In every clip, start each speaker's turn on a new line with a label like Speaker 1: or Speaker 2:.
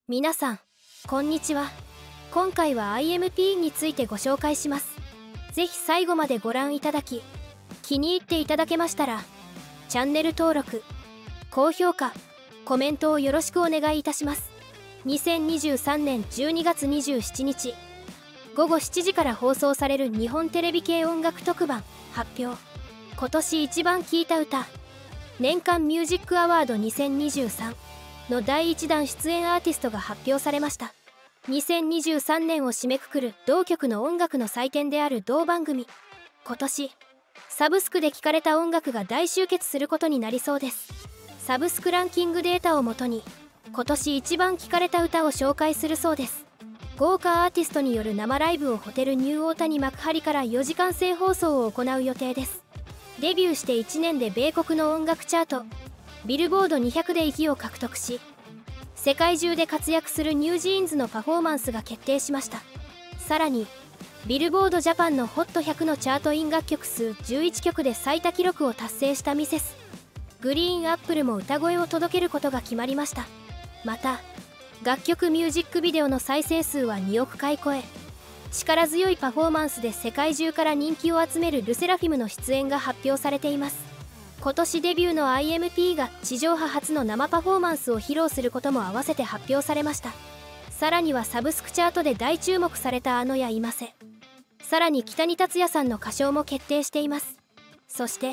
Speaker 1: 皆さん、こんにちは。今回は IMP についてご紹介します。ぜひ最後までご覧いただき、気に入っていただけましたら、チャンネル登録、高評価、コメントをよろしくお願いいたします。2023年12月27日、午後7時から放送される日本テレビ系音楽特番発表。今年一番聴いた歌、年間ミュージックアワード2023の第1弾出演アーティストが発表されました。2023年を締めくくる同局の音楽の祭典である同番組。今年サブスクで聴かれた音楽が大集結することになりそうです。サブスクランキングデータをもとに今年一番聴かれた歌を紹介するそうです。豪華アーティストによる生ライブをホテルニューオータニ幕張から4時間生放送を行う予定です。デビューして1年で米国の音楽チャートビルボード200で1位を獲得し、世界中で活躍するニュージーンズのパフォーマンスが決定しました。さらにビルボードジャパンの HOT100 のチャートイン楽曲数11曲で最多記録を達成したミセスグリーンアップルも歌声を届けることが決まりました。また楽曲ミュージックビデオの再生数は2億回超え、力強いパフォーマンスで世界中から人気を集めるルセラフィムの出演が発表されています。今年デビューの IMP が地上波初の生パフォーマンスを披露することも合わせて発表されました。さらにはサブスクチャートで大注目されたあのやいませ、さらに北に達也さんの歌唱も決定しています。そして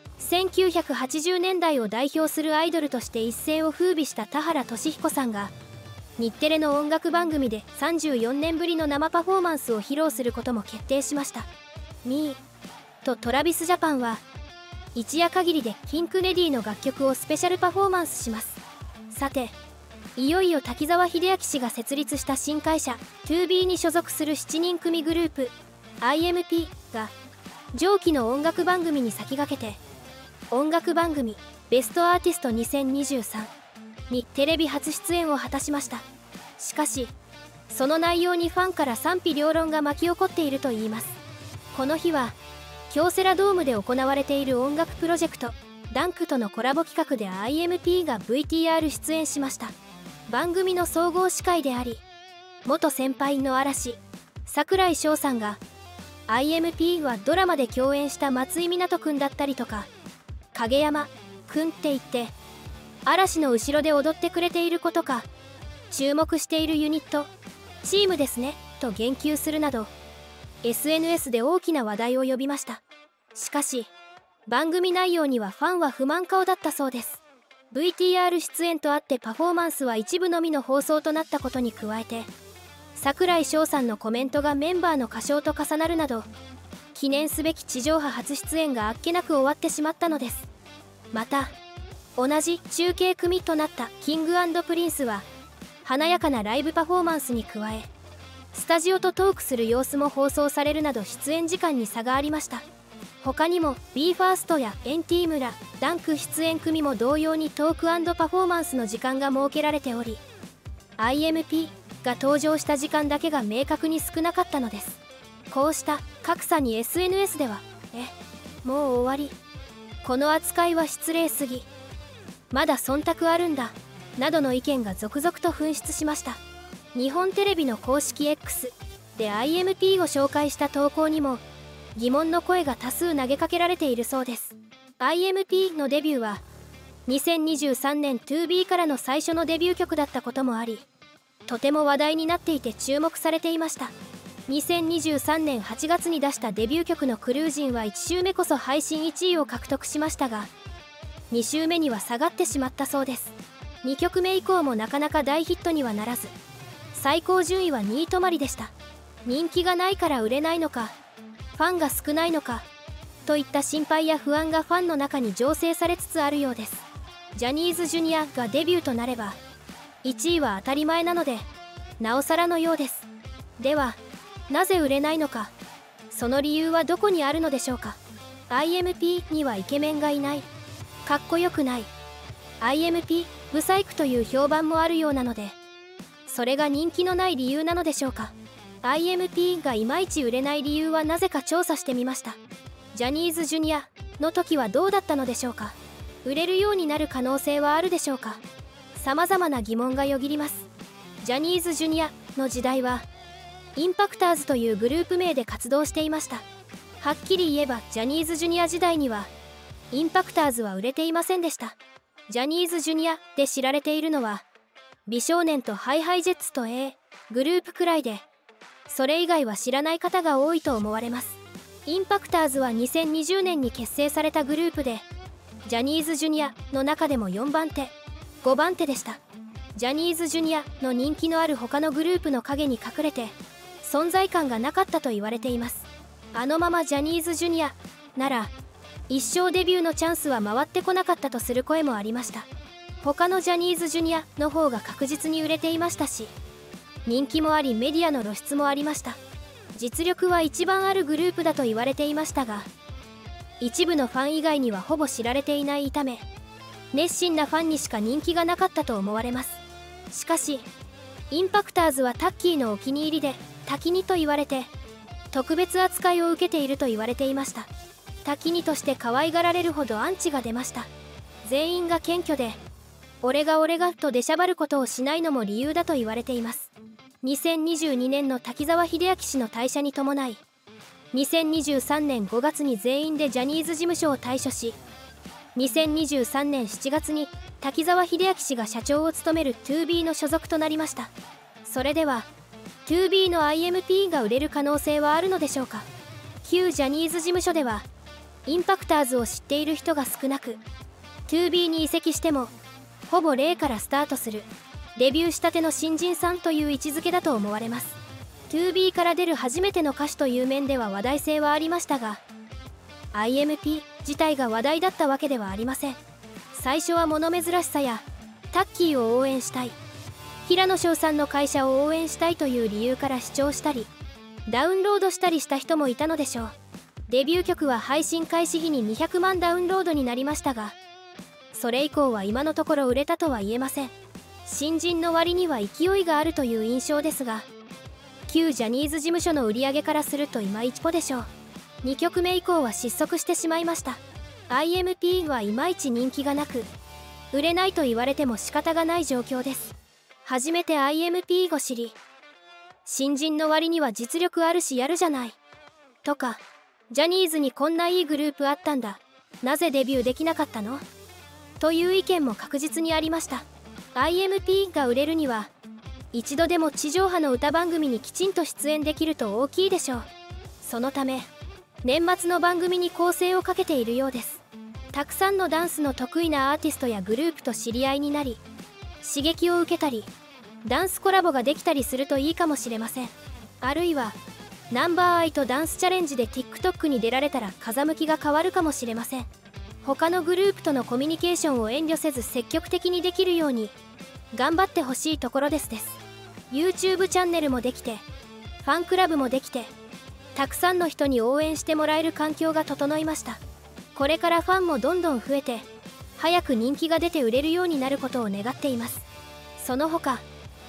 Speaker 1: 1980年代を代表するアイドルとして一世を風靡した田原俊彦さんが日テレの音楽番組で34年ぶりの生パフォーマンスを披露することも決定しました。ミーとトラビスジャパンは一夜限りでピンク・レディーの楽曲をスペシャルパフォーマンスします。さて、いよいよ滝沢秀明氏が設立した新会社 2B に所属する7人組グループ IMP が上記の音楽番組に先駆けて音楽番組ベストアーティスト2023にテレビ初出演を果たしました。しかしその内容にファンから賛否両論が巻き起こっているといいます。この日は京セラドームで行われている音楽プロジェクトダンクとのコラボ企画で IMP が VTR 出演しました。番組の総合司会であり元先輩の嵐櫻井翔さんが IMP はドラマで共演した松井湊くんだったりとか影山くんって言って嵐の後ろで踊ってくれている子とか注目しているユニットチームですねと言及するなど SNS で大きな話題を呼びました。しかし番組内容にはファンは不満顔だったそうです。 VTR 出演とあってパフォーマンスは一部のみの放送となったことに加えて櫻井翔さんのコメントがメンバーの歌唱と重なるなど記念すべき地上波初出演があっけなく終わってしまったのです。また同じ中継組となったキング&プリンスは華やかなライブパフォーマンスに加えスタジオとトークする様子も放送されるなど出演時間に差がありました。他にも BE:FIRST や&T村ダンク出演組も同様にトーク&パフォーマンスの時間が設けられており IMP が登場した時間だけが明確に少なかったのです。こうした格差に SNS ではもう終わり、この扱いは失礼すぎ、まだ忖度あるんだなどの意見が続々と噴出しました。日本テレビの公式 X で IMP を紹介した投稿にも疑問の声が多数投げかけられているそうです。 IMP のデビューは2023年 2B からの最初のデビュー曲だったこともありとても話題になっていて注目されていました。2023年8月に出したデビュー曲のクルージンは1週目こそ配信1位を獲得しましたが2週目には下がってしまったそうです。2曲目以降もなかなか大ヒットにはならず最高順位は2位止まりでした。人気がないから売れないのかファンが少ないのかといった心配や不安がファンの中に醸成されつつあるようです。ジャニーズジュニアがデビューとなれば1位は当たり前なのでなおさらのようです。ではなぜ売れないのか、その理由はどこにあるのでしょうか。 IMP にはイケメンがいない、かっこよくない、 IMP ブサイクという評判もあるようなのでそれが人気のない理由なのでしょうか。 IMP がいまいち売れない理由はなぜか調査してみました。ジャニーズジュニアの時はどうだったのでしょうか。売れるようになる可能性はあるでしょうか。様々な疑問がよぎります。 ジャニーズジュニアの時代はインパクターズというグループ名で活動していました。はっきり言えばジャニーズジュニア時代にはインパクターズは売れていませんでした。ジャニーズジュニアで知られているのは美少年とHiＨiJetsと A グループくらいで、それ以外は知らない方が多いと思われます。インパクターズは2020年に結成されたグループで、ジャニーズジュニアの中でも4番手5番手でした。ジャニーズジュニアの人気のある他のグループの陰に隠れて存在感がなかったと言われています。あのままジャニーズジュニアなら一生デビューのチャンスは回ってこなかったとする声もありました。他のジャニーズジュニアの方が確実に売れていましたし、人気もありメディアの露出もありました。実力は一番あるグループだと言われていましたが、一部のファン以外にはほぼ知られていないため、熱心なファンにしか人気がなかったと思われます。しかしインパクターズはタッキーのお気に入りでタキニと言われて特別扱いを受けていると言われていました。タキニとして可愛がられるほどアンチが出ました。全員が謙虚で俺がと出しゃばることをしないのも理由だと言われています。2022年の滝沢秀明氏の退社に伴い、2023年5月に全員でジャニーズ事務所を退所し、2023年7月に滝沢秀明氏が社長を務める 2B の所属となりました。それでは 2B の IMP が売れる可能性はあるのでしょうか。旧ジャニーズ事務所ではインパクターズを知っている人が少なく、 2B に移籍してもほぼ0からスタートするデビューしたての新人さんという位置づけだと思われます。 2B から出る初めての歌手という面では話題性はありましたが、 IMP 自体が話題だったわけではありません。最初は物珍しさやタッキーを応援したい、平野紫耀さんの会社を応援したいという理由から視聴したりダウンロードしたりした人もいたのでしょう。デビュー曲は配信開始日に200万ダウンロードになりましたが、それ以降は今のところ売れたとは言えません。新人の割には勢いがあるという印象ですが、旧ジャニーズ事務所の売り上げからするといまいちぽでしょう。2曲目以降は失速してしまいました。 IMP はいまいち人気がなく、売れないと言われても仕方がない状況です。初めて IMP を知り、新人の割には実力あるしやるじゃないとか、ジャニーズにこんないいグループあったんだ、なぜデビューできなかったのという意見も確実にありました。 IMP が売れるには一度でも地上波の歌番組にきちんと出演できると大きいでしょう。そのため年末の番組に構成をかけているようです。たくさんのダンスの得意なアーティストやグループと知り合いになり、刺激を受けたりダンスコラボができたりするといいかもしれません。あるいはナンバーアイとダンスチャレンジで TikTok に出られたら風向きが変わるかもしれません。他のグループとのコミュニケーションを遠慮せず積極的にできるように頑張ってほしいところです。YouTube チャンネルもできてファンクラブもできて、たくさんの人に応援してもらえる環境が整いました。これからファンもどんどん増えて早く人気が出て売れるようになることを願っています。その他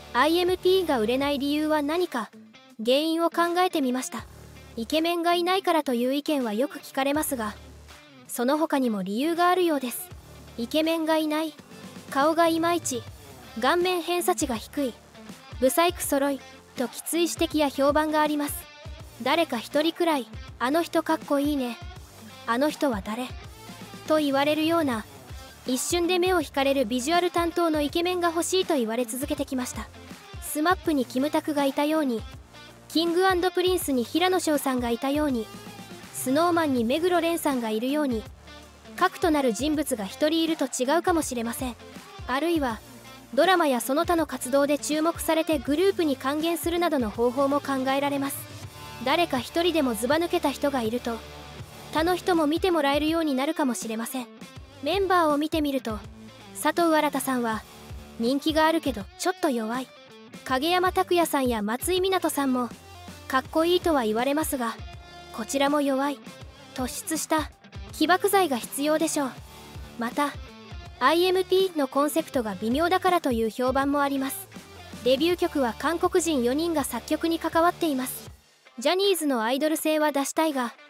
Speaker 1: IMP が売れない理由は何か原因を考えてみました。イケメンがいないからという意見はよく聞かれますが、その他にも理由があるようです。イケメンがいない、顔がいまいち、顔面偏差値が低い、ブサイク揃いときつい指摘や評判があります。誰か一人くらいあの人かっこいいね、あの人は誰と言われるような、一瞬で目を引かれるビジュアル担当のイケメンが欲しいと言われ続けてきました。スマップにキムタクがいたように、キング&プリンスに平野紫耀さんがいたように、スノーマンに目黒蓮さんがいるように、核となる人物が一人いると違うかもしれません。あるいはドラマやその他の活動で注目されてグループに還元するなどの方法も考えられます。誰か一人でもずば抜けた人がいると他の人も見てもらえるようになるかもしれません。メンバーを見てみると、佐藤新さんは人気があるけどちょっと弱い、影山拓也さんや松井湊さんもかっこいいとは言われますが、こちらも弱い、突出した起爆剤が必要でしょう。また IMP のコンセプトが微妙だからという評判もあります。デビュー曲は韓国人4人が作曲に関わっています。ジャニーズのアイドル性は出したいが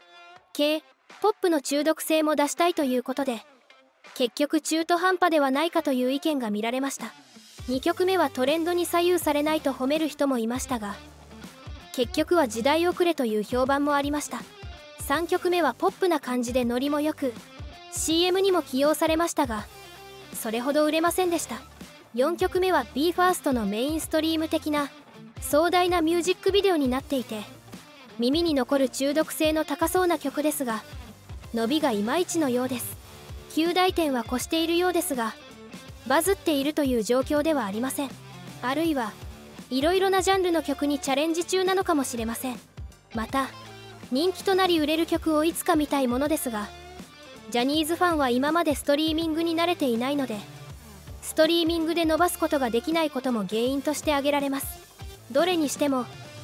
Speaker 1: K-POP の中毒性も出したいということで、結局中途半端ではないかという意見が見られました。 2曲目はトレンドに左右されないと褒める人もいましたが、結局は時代遅れという評判もありました。3曲目はポップな感じでノリもよく CM にも起用されましたが、それほど売れませんでした。4曲目は BE:FIRST のメインストリーム的な壮大なミュージックビデオになっていて、耳に残る中毒性の高そうな曲ですが、伸びがいまいちのようです。及第点は越しているようですが、バズっているという状況ではありません。あるいはいろいろなジャンルの曲にチャレンジ中なのかもしれません。また人気となり売れる曲をいつか見たいものですが、ジャニーズファンは今までストリーミングに慣れていないので、ストリーミングで伸ばすことができないことも原因として挙げられます。どれにしても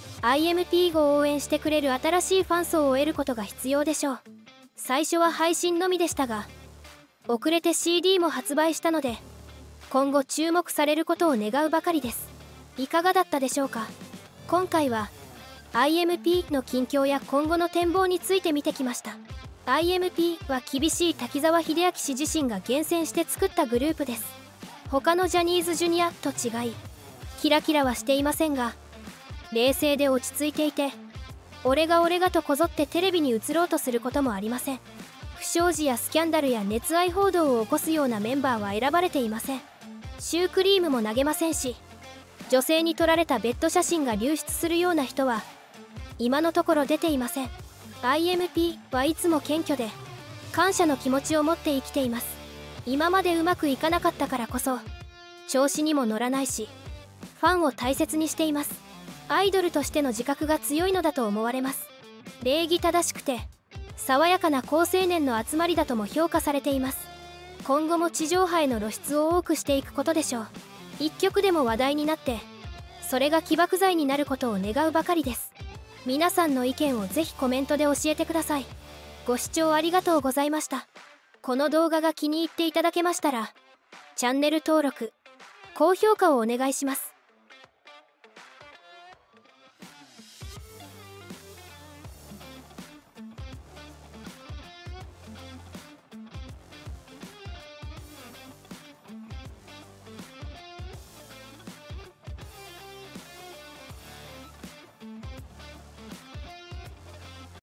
Speaker 1: IMP を応援してくれる新しいファン層を得ることが必要でしょう。最初は配信のみでしたが、遅れて CD も発売したので、今後注目されることを願うばかりです。いかがだったでしょうか。今回は IMP の近況や今後の展望について見てきました。IMP は厳しい滝沢秀明氏自身が厳選して作ったグループです。他のジャニーズ Jr. と違いキラキラはしていませんが、冷静で落ち着いていて、俺がとこぞってテレビに映ろうとすることもありません。不祥事やスキャンダルや熱愛報道を起こすようなメンバーは選ばれていません。シュークリームも投げませんし、女性に撮られたベッド写真が流出するような人は今のところ出ていません。 IMP はいつも謙虚で感謝の気持ちを持って生きています。今までうまくいかなかったからこそ調子にも乗らないし、ファンを大切にしています。アイドルとしての自覚が強いのだと思われます。礼儀正しくて爽やかな好青年の集まりだとも評価されています。今後も地上波への露出を多くしていくことでしょう。一曲でも話題になってそれが起爆剤になることを願うばかりです。皆さんの意見をぜひコメントで教えてください。ご視聴ありがとうございました。この動画が気に入っていただけましたらチャンネル登録、高評価をお願いします。